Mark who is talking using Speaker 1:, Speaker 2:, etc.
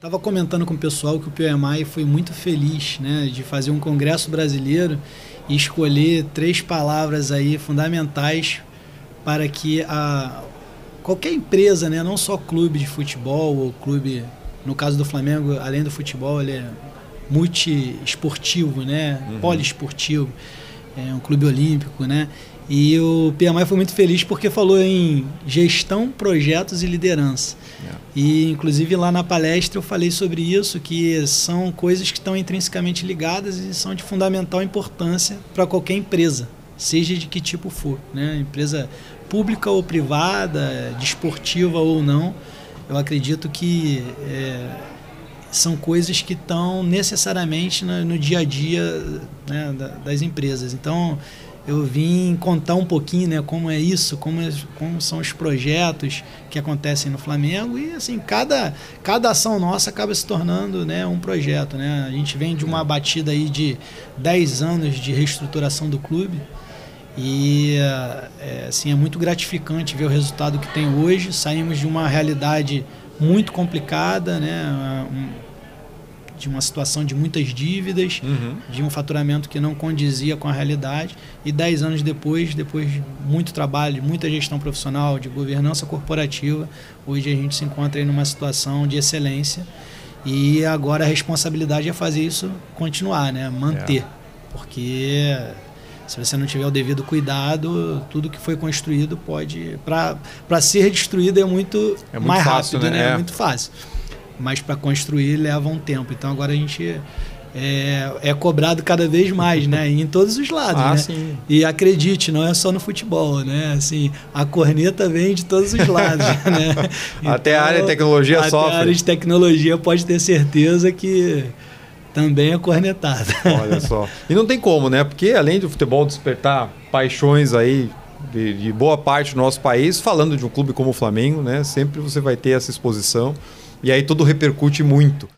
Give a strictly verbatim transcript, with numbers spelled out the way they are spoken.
Speaker 1: Estava comentando com o pessoal que o P M I foi muito feliz, né, de fazer um congresso brasileiro e escolher três palavras aí fundamentais para que a, qualquer empresa, né, não só clube de futebol ou clube, no caso do Flamengo, além do futebol, ele é multiesportivo, né, uhum. poliesportivo, é um clube olímpico, né, e o P M I foi muito feliz porque falou em gestão, projetos e liderança. Yeah. E, inclusive, lá na palestra eu falei sobre isso, que são coisas que estão intrinsecamente ligadas e são de fundamental importância para qualquer empresa, seja de que tipo for, né? Empresa pública ou privada, desportiva ou não, eu acredito que é, são coisas que estão necessariamente no, no dia a dia, né, das empresas. Então, eu vim contar um pouquinho, né, como é isso, como, é, como são os projetos que acontecem no Flamengo e assim, cada, cada ação nossa acaba se tornando, né, um projeto, né? A gente vem de uma batida aí de dez anos de reestruturação do clube e é, assim, é muito gratificante ver o resultado que tem hoje. Saímos de uma realidade muito complicada, né, um, de uma situação de muitas dívidas, uhum. de um faturamento que não condizia com a realidade, e dez anos depois, depois de muito trabalho, muita gestão profissional, de governança corporativa, hoje a gente se encontra aí numa situação de excelência, e agora a responsabilidade é fazer isso continuar, né? Manter, é. Porque se você não tiver o devido cuidado, tudo que foi construído pode, para ser destruído é muito, é muito mais fácil, rápido, né? né? É. é muito fácil. Mas para construir leva um tempo. Então agora a gente é, é cobrado cada vez mais, né? Em todos os lados, ah, né? Sim. E acredite, não é só no futebol, né? Assim, a corneta vem de todos os lados, né? Então,
Speaker 2: até a área de tecnologia
Speaker 1: até
Speaker 2: sofre.
Speaker 1: A área de tecnologia pode ter certeza que também é cornetada.
Speaker 2: Olha só. E não tem como, né? Porque além do futebol despertar paixões aí de, de boa parte do nosso país, falando de um clube como o Flamengo, né? Sempre você vai ter essa exposição. E aí tudo repercute muito.